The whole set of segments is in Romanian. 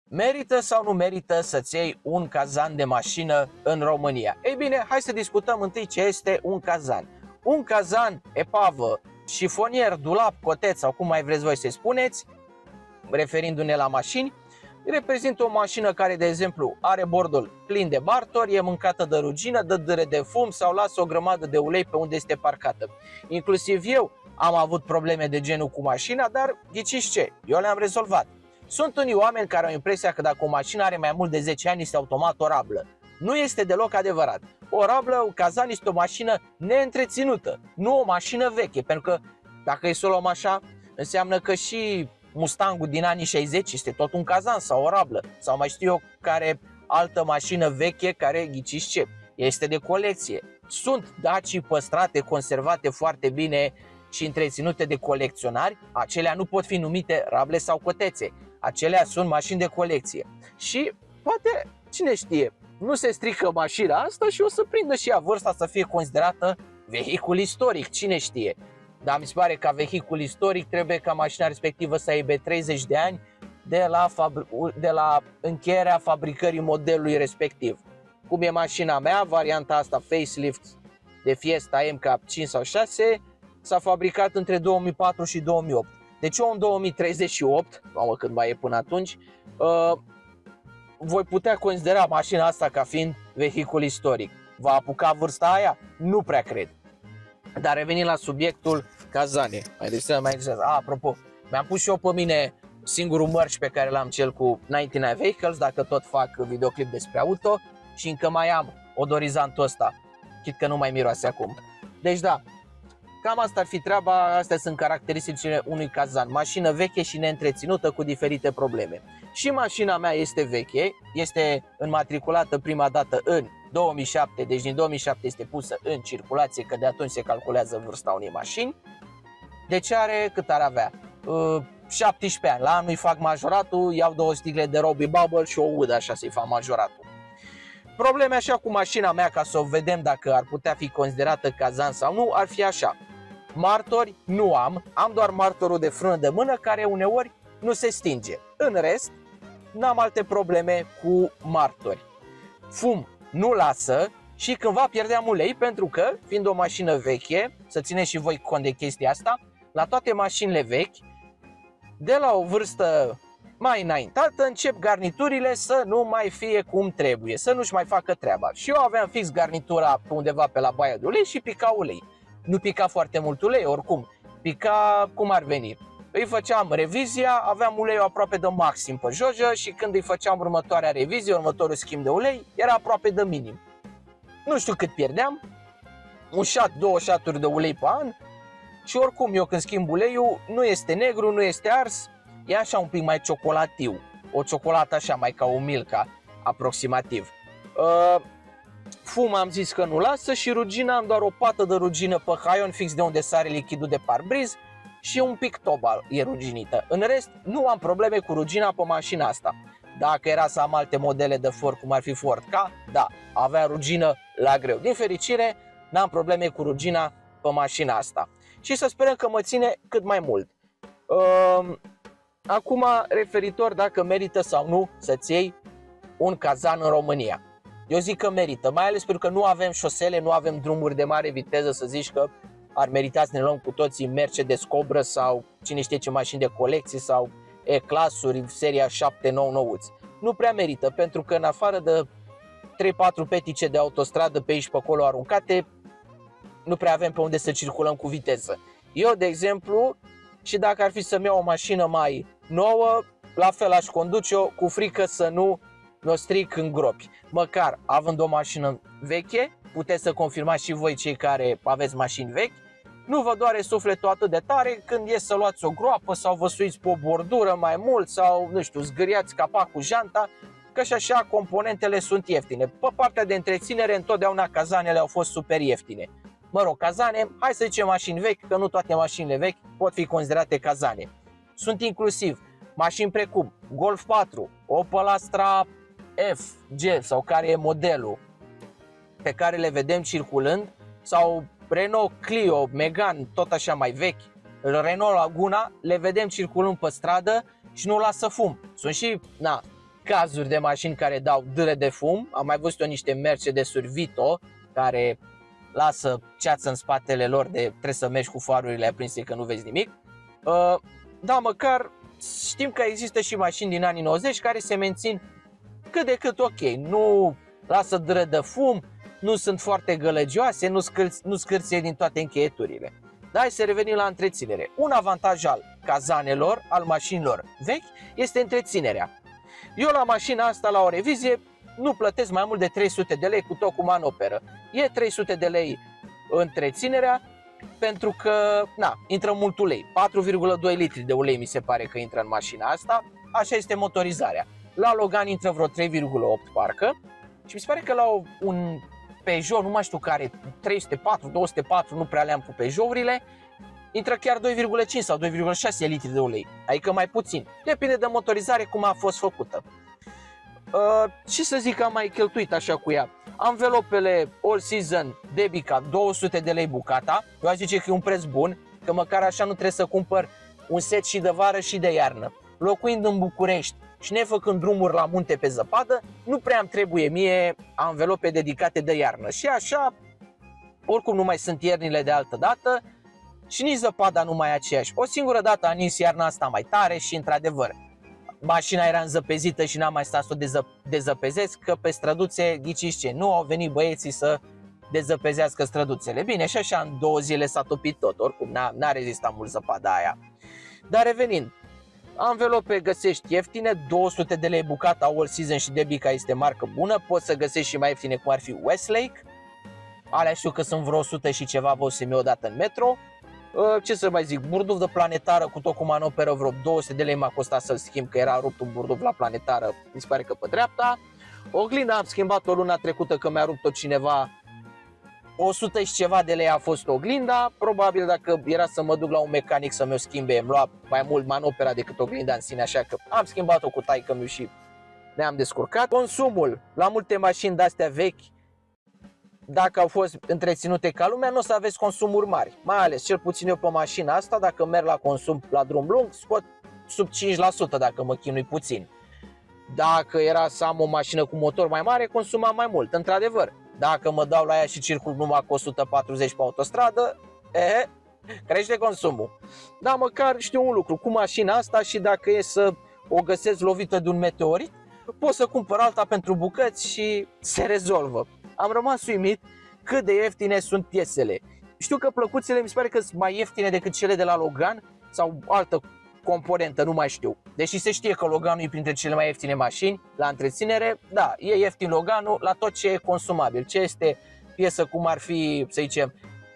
Merită sau nu merită să-ți iei un cazan de mașină în România? Ei bine, hai să discutăm întâi ce este un cazan. Un cazan, epavă, șifonier, dulap, coteț sau cum mai vreți voi să-i spuneți, referindu-ne la mașini, reprezintă o mașină care, de exemplu, are bordul plin de bartori, e mâncată de rugină, dă dâre de fum sau lasă o grămadă de ulei pe unde este parcată. Inclusiv eu am avut probleme de genul cu mașina, dar ghiciți ce? Eu le-am rezolvat. Sunt unii oameni care au impresia că dacă o mașină are mai mult de 10 ani, este automat o rablă. Nu este deloc adevărat. O rablă, un cazan, este o mașină neîntreținută, nu o mașină veche, pentru că dacă e să o luăm așa, înseamnă că și Mustangul din anii 60 este tot un cazan sau o rablă, sau mai știu eu care altă mașină veche care, ghiciți ce, este de colecție. Sunt Daci păstrate, conservate foarte bine și întreținute de colecționari, acelea nu pot fi numite rable sau cotețe, acelea sunt mașini de colecție. Și poate, cine știe, nu se strică mașina asta și o să prindă și ea vârsta să fie considerată vehicul istoric, cine știe. Dar mi se pare că vehicul istoric trebuie ca mașina respectivă să aibă 30 de ani de la încheierea fabricării modelului respectiv. Cum e mașina mea, varianta asta facelift de Fiesta MK 5 sau 6, s-a fabricat între 2004 și 2008. Deci eu în 2038, mamă cât mai e până atunci, voi putea considera mașina asta ca fiind vehicul istoric. Va apuca vârsta aia? Nu prea cred. Dar revenind la subiectul cazane. Apropo, mi-am pus și eu pe mine singurul mărci pe care l-am, cel cu 99 Vehicles, dacă tot fac videoclip despre auto, și încă mai am odorizantul ăsta, chit că nu mai miroase acum. Deci da, cam asta ar fi treaba, astea sunt caracteristicile unui cazan. Mașină veche și neîntreținută cu diferite probleme. Și mașina mea este veche, este înmatriculată prima dată în 2007, deci din 2007 este pusă în circulație, că de atunci se calculează vârsta unei mașini. Deci are, cât ar avea? 17 ani. La anul îi fac majoratul, iau 2 sticle de Robbie Bubble și o ud așa să-i fac majoratul. Probleme așa cu mașina mea, ca să o vedem dacă ar putea fi considerată cazan sau nu, ar fi așa. Martori nu am doar martorul de frână de mână care uneori nu se stinge. În rest, n-am alte probleme cu martori. Fum nu lasă și cândva pierdeam ulei pentru că, fiind o mașină veche, să țineți și voi cont de chestia asta, la toate mașinile vechi, de la o vârstă mai înaintată, încep garniturile să nu mai fie cum trebuie, să nu-și mai facă treaba. Și eu aveam fix garnitura pe undeva pe la baia de ulei și pica ulei. Nu pica foarte mult ulei, oricum, pica cum ar veni. Îi făceam revizia, aveam uleiul aproape de maxim pe jojă și când îi făceam următoarea revizie, următorul schimb de ulei, era aproape de minim. Nu știu cât pierdeam, un șat, 2 șaturi de ulei pe an și oricum eu când schimb uleiul nu este negru, nu este ars, e așa un pic mai ciocolatiu, o ciocolată așa mai ca o Milka aproximativ. Fum am zis că nu lasă și rugina, am doar o pată de rugină pe haion fix de unde sare lichidul de parbriz și un pic toba e ruginită. În rest nu am probleme cu rugina pe mașina asta. Dacă era să am alte modele de Ford, cum ar fi Ford Ka, da, avea rugină la greu. Din fericire n-am probleme cu rugina pe mașina asta. Și să sperăm că mă ține cât mai mult. Acum, referitor dacă merită sau nu să-ți iei un cazan în România. Eu zic că merită, mai ales pentru că nu avem șosele, nu avem drumuri de mare viteză să zici că ar merita să ne luăm cu toții Mercedes Cobra sau cine știe ce mașini de colecție sau E-clasuri, seria 799-uți. Nu prea merită, pentru că în afară de 3-4 petice de autostradă pe aici pe acolo aruncate, nu prea avem pe unde să circulăm cu viteză. Eu, de exemplu, și dacă ar fi să-mi iau o mașină mai nouă, la fel aș conduce-o cu frică să nu o stric în gropi. Măcar având o mașină veche, puteți să confirmați și voi cei care aveți mașini vechi, nu vă doare sufletul atât de tare când e să luați o groapă sau vă suiți pe o bordură mai mult sau, nu știu, zgâriați capacul janta, că și așa componentele sunt ieftine. Pe partea de întreținere, întotdeauna cazanele au fost super ieftine. Mă rog, cazane, hai să zicem mașini vechi, că nu toate mașinile vechi pot fi considerate cazane. Sunt inclusiv mașini precum Golf 4, Opel Astra F, G sau care e modelul pe care le vedem circulând, sau Renault Clio, Megane, tot așa mai vechi, Renault Laguna, le vedem circulând pe stradă și nu lasă fum. Sunt și, cazuri de mașini care dau dâre de fum. Am mai văzut eu niște Mercedes-uri Vito care lasă ceață în spatele lor de trebuie să mergi cu farurile aprinse că nu vezi nimic. Da, măcar știm că există și mașini din anii 90 care se mențin cât de cât ok. Nu lasă dâră de fum, nu sunt foarte gălăgioase, nu scârție din toate încheieturile. Dar hai să revenim la întreținere. Un avantaj al cazanelor, al mașinilor vechi, este întreținerea. Eu la mașina asta, la o revizie, nu plătesc mai mult de 300 de lei cu tot cu manoperă. E 300 de lei întreținerea pentru că, intră mult ulei. 4,2 litri de ulei mi se pare că intră în mașina asta. Așa este motorizarea. La Logan intră vreo 3,8 parcă și mi se pare că la un Peugeot, nu mai știu care, 304, 204, nu prea le-am cu Peugeot-urile, intră chiar 2,5 sau 2,6 litri de ulei, adică mai puțin. Depinde de motorizare cum a fost făcută. Ce să zic că am mai cheltuit așa cu ea? Anvelopele All Season Debica, 200 de lei bucata. Eu aș zice că e un preț bun, că măcar așa nu trebuie să cumpăr un set și de vară și de iarnă. Locuind în București și nefăcând drumuri la munte pe zăpadă, nu prea îmi trebuie mie anvelope dedicate de iarnă. Și așa, oricum nu mai sunt iernile de altă dată și nici zăpada nu mai e aceeași. O singură dată a nins iarna asta mai tare și într-adevăr, mașina era înzăpezită și n-am mai stat să o dezăpezesc, că pe străduțe, ghiciți ce, nu au venit băieții să dezăpezească străduțele. Bine, și așa în 2 zile s-a topit tot, oricum n-a rezistat mult zăpada aia. Dar revenind, anvelope găsești ieftine, 200 de lei bucata All Season și Debica este marcă bună, poți să găsești și mai ieftine cum ar fi Westlake, alea știu că sunt vreo 100 și ceva, văzusem eu odată în metro. Ce să mai zic, burduf de planetară cu tot cu manoperă, vreo 200 de lei m-a costat să-l schimb, că era rupt un burduf la planetară, mi se pare că pe dreapta. Oglinda am schimbat-o luna trecută că mi-a rupt-o cineva, 100 și ceva de lei a fost oglinda, probabil dacă era să mă duc la un mecanic să mi-o schimbe, îmi lua mai mult manopera decât oglinda în sine, așa că am schimbat-o cu taică-miu și ne-am descurcat. Consumul la multe mașini de-astea vechi, dacă au fost întreținute ca lumea, nu o să aveți consumuri mari, mai ales cel puțin eu pe mașina asta, dacă merg la consum la drum lung, scot sub 5% dacă mă chinui puțin. Dacă era să am o mașină cu motor mai mare, consumam mai mult, într-adevăr. Dacă mă dau la ea și circul numai cu 140 pe autostradă, crește consumul. Dar măcar știu un lucru, cu mașina asta și dacă e să o găsesc lovită de un meteorit, pot să cumpăr alta pentru bucăți și se rezolvă. Am rămas uimit cât de ieftine sunt piesele. Știu că plăcuțele mi se pare că sunt mai ieftine decât cele de la Logan sau altă componentă, nu mai știu. Deși se știe că Loganul e printre cele mai ieftine mașini la întreținere, da, e ieftin Loganul la tot ce e consumabil. Ce este piesă cum ar fi, să zicem,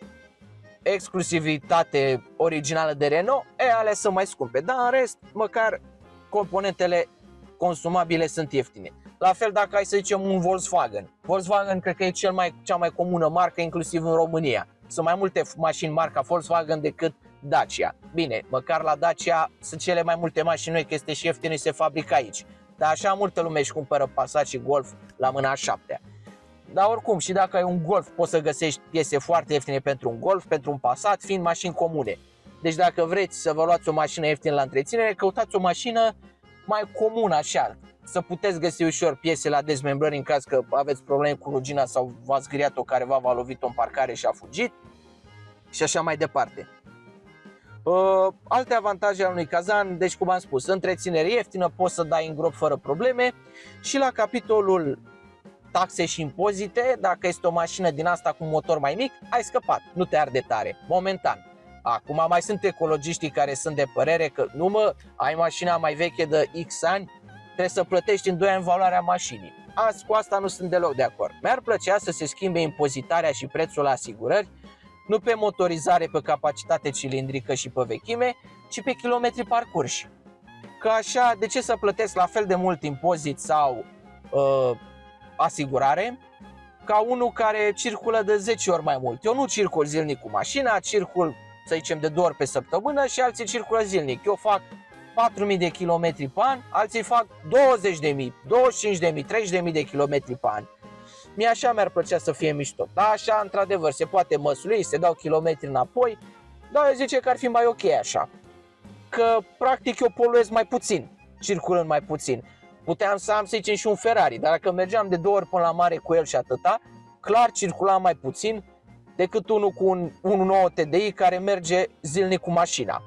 exclusivitate originală de Renault, alea sunt mai scumpe. Dar în rest, măcar componentele consumabile sunt ieftine. La fel dacă ai să zicem un Volkswagen. Volkswagen cred că e cea mai comună marcă inclusiv în România. Sunt mai multe mașini marca Volkswagen decât Dacia. Bine, măcar la Dacia sunt cele mai multe mașini noi, că este și ieftin și se fabrică aici. Dar așa multă lume își cumpără Passat și Golf la mâna a 7-a. Dar oricum, și dacă ai un Golf, poți să găsești piese foarte ieftine pentru un Golf, pentru un Passat, fiind mașini comune. Deci dacă vreți să vă luați o mașină ieftină la întreținere, căutați o mașină mai comună așa, să puteți găsi ușor piese la dezmembrări în caz că aveți probleme cu rugina sau v-ați zgâriat-o, careva v-a lovit-o în parcare și a fugit și așa mai departe. Alte avantaje ale unui cazan, deci cum am spus, întreținere ieftină, poți să dai în grop fără probleme. Și la capitolul taxe și impozite, dacă este o mașină din asta cu un motor mai mic, ai scăpat, nu te arde tare, momentan. Acum mai sunt ecologiștii care sunt de părere că ai mașina mai veche de X ani, trebuie să plătești în 2 ani valoarea mașinii. Cu asta nu sunt deloc de acord. Mi-ar plăcea să se schimbe impozitarea și prețul la asigurări, nu pe motorizare, pe capacitate cilindrică și pe vechime, ci pe kilometri parcurși. Că așa, de ce să plătesc la fel de mult impozit sau asigurare ca unul care circulă de 10 ori mai mult? Eu nu circul zilnic cu mașina, circul, să zicem, de 2 ori pe săptămână și alții circulă zilnic. Eu fac 4.000 de kilometri pe an, alții fac 20.000, 25.000, 30.000 de kilometri pe an. Mie așa mi-ar plăcea să fie mișto. Da, așa, într-adevăr, se poate măsuri, se dau kilometri înapoi, dar eu zice că ar fi mai ok așa. Că, practic, eu poluez mai puțin, circulând mai puțin. puteam să am, să zicem, și un Ferrari, dar dacă mergeam de 2 ori până la mare cu el și atâta, clar circulam mai puțin decât unul cu un 1.9 TDI care merge zilnic cu mașina.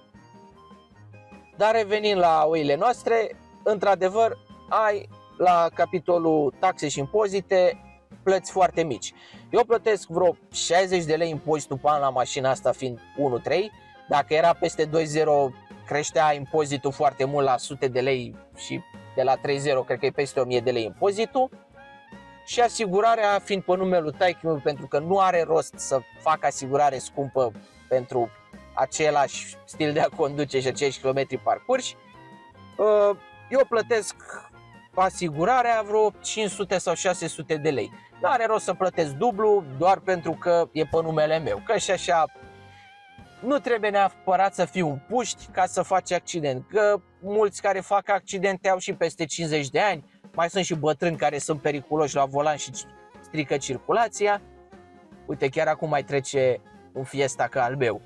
Dar revenind la oile noastre, într-adevăr, ai la capitolul taxe și impozite plăți foarte mici. Eu plătesc vreo 60 de lei impozitul pe an la mașina asta fiind 1.3. Dacă era peste 2.0 creștea impozitul foarte mult la sute de lei și de la 3.0 cred că e peste 1.000 de lei impozitul. Și asigurarea fiind pe numele lui taică-miu, pentru că nu are rost să fac asigurare scumpă pentru același stil de a conduce și aceiași kilometri parcurși, eu plătesc asigurarea vreo 500 sau 600 de lei. Nu are rost să plătesc dublu doar pentru că e pe numele meu, că și așa nu trebuie neapărat să fii un puști ca să faci accident, că mulți care fac accidente au și peste 50 de ani, mai sunt și bătrâni care sunt periculoși la volan și strică circulația. Uite, chiar acum mai trece un Fiesta ca al meu,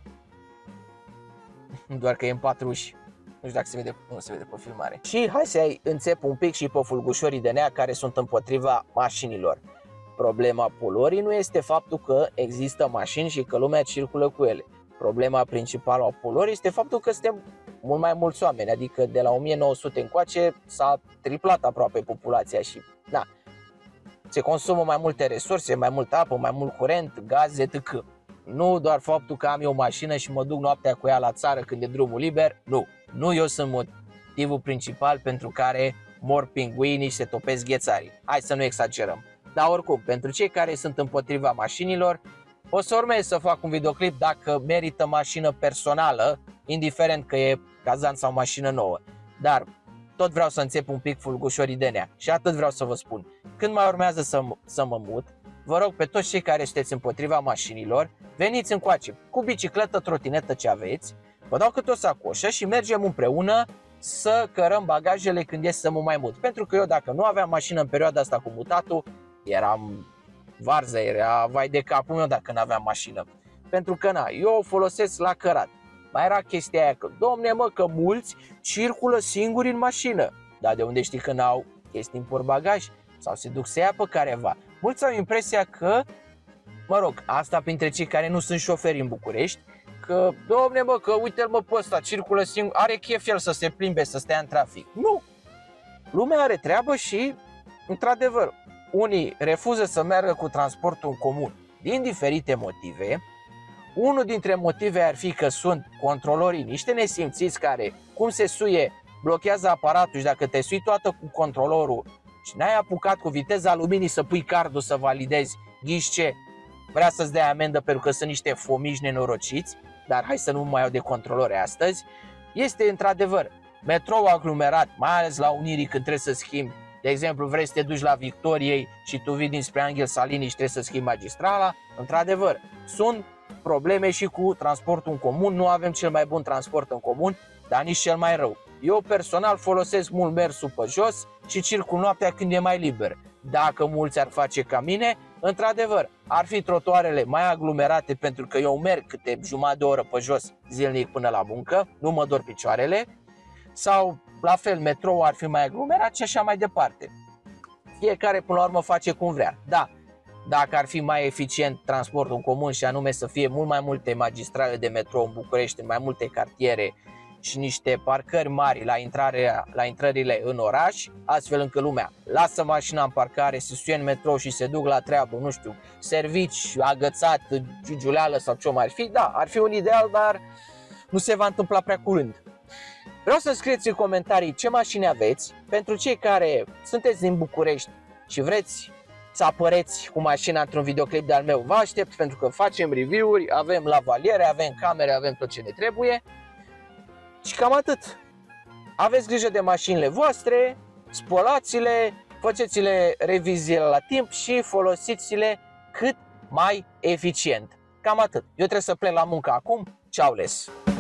doar că e în 4 uși. Nu știu dacă se vede, nu se vede pe filmare. Și hai să înțep un pic și pe fulgușorii de nea care sunt împotriva mașinilor. Problema poluării nu este faptul că există mașini și că lumea circulă cu ele. Problema principală a poluării este faptul că suntem mult mai mulți oameni, adică de la 1900 încoace s-a triplat aproape populația și na, se consumă mai multe resurse, mai multă apă, mai mult curent, gaze, etc. Nu doar faptul că am eu o mașină și mă duc noaptea cu ea la țară când e drumul liber, nu eu sunt motivul principal pentru care mor pinguinii și se topesc ghețarii. Hai să nu exagerăm. Dar oricum, pentru cei care sunt împotriva mașinilor, o să urmez să fac un videoclip dacă merită mașină personală, indiferent că e cazan sau mașină nouă. Dar tot vreau să înțep un pic fulgușorii de nea și atât vreau să vă spun. Când mai urmează să mă mut, vă rog pe toți cei care sunteți împotriva mașinilor, veniți încoace cu bicicletă, trotinetă ce aveți, vă dau câte o sacoșă și mergem împreună să cărăm bagajele când ies să mă mai mut. Pentru că eu dacă nu aveam mașină în perioada asta cu mutatul, eram varză, era vai de capul meu dacă nu aveam mașină. Pentru că eu o folosesc la cărat. Mai era chestia aia că, domne mă, că mulți circulă singuri în mașină. Dar de unde știi că n-au chestii în portbagaj? Sau se duc să ia pe careva? Mulți au impresia că, mă rog, asta printre cei care nu sunt șoferi în București, că, domne mă, că uite-l mă pe ăsta, circulă singur, are chef el să se plimbe, să stea în trafic. Nu! Lumea are treabă și, într-adevăr, unii refuză să meargă cu transportul în comun din diferite motive. Unul dintre motive ar fi că sunt controlorii, niște nesimțiți care, cum se suie, blochează aparatul și dacă te sui toată cu controlorul și n-ai apucat cu viteza luminii să pui cardul să validezi, ghiși ce, vrea să-ți dea amendă pentru că sunt niște fomiși nenorociți, dar hai să nu mai iau de controlori astăzi. Este într-adevăr metrou aglomerat, mai ales la Unirii când trebuie să schimbi. De exemplu, vrei să te duci la Victoriei și tu vii dinspre Anghel Salini și trebuie să schimbi magistrala. Într-adevăr, sunt probleme și cu transportul în comun. Nu avem cel mai bun transport în comun, dar nici cel mai rău. Eu personal folosesc mult mersul pe jos și circul noaptea când e mai liber. Dacă mulți ar face ca mine, într-adevăr, ar fi trotuarele mai aglomerate pentru că eu merg câte jumătate de oră pe jos zilnic până la muncă, nu mă dor picioarele, sau la fel metrou ar fi mai aglomerat și așa mai departe. Fiecare până la urmă face cum vrea. Da, dacă ar fi mai eficient transportul în comun și anume să fie mult mai multe magistrale de metrou în București, în mai multe cartiere și niște parcări mari la intrările în oraș, astfel încât lumea lasă mașina în parcare, se suie în metrou și se duc la treabă, nu știu, servici, agățat, giugiuleală sau ce mai ar fi, da, ar fi un ideal, dar nu se va întâmpla prea curând. Vreau să scrieți în comentarii ce mașini aveți, pentru cei care sunteți din București și vreți să apăreți cu mașina într-un videoclip de-al meu, vă aștept pentru că facem review-uri, avem lavaliere, avem camere, avem tot ce ne trebuie. Și cam atât. Aveți grijă de mașinile voastre, spălați-le, faceți-le revizie la timp și folosiți-le cât mai eficient. Cam atât. Eu trebuie să plec la muncă acum. Ceau les!